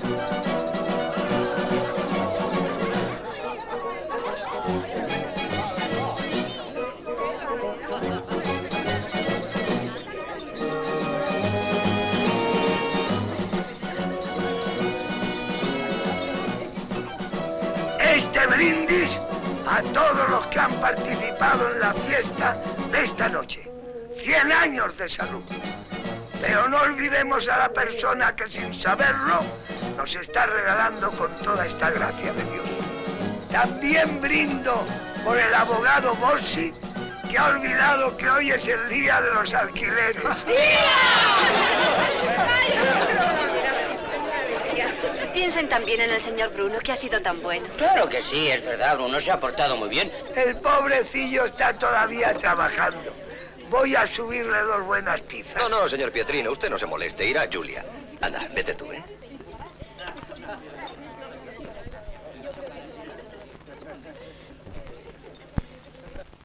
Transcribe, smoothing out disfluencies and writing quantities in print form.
Este brindis a todos los que han participado en la fiesta de esta noche. 100 años de salud. Pero no olvidemos a la persona que sin saberlo nos está regalando con toda esta gracia de Dios. También brindo por el abogado Bossi, que ha olvidado que hoy es el día de los alquileres. Piensen también en el señor Bruno, que ha sido tan bueno. Claro que sí, es verdad, Bruno se ha portado muy bien. El pobrecillo está todavía trabajando. Voy a subirle 2 buenas pizzas. No, no, señor Pietrino, usted no se moleste, irá Julia. Anda, vete tú, ¿eh?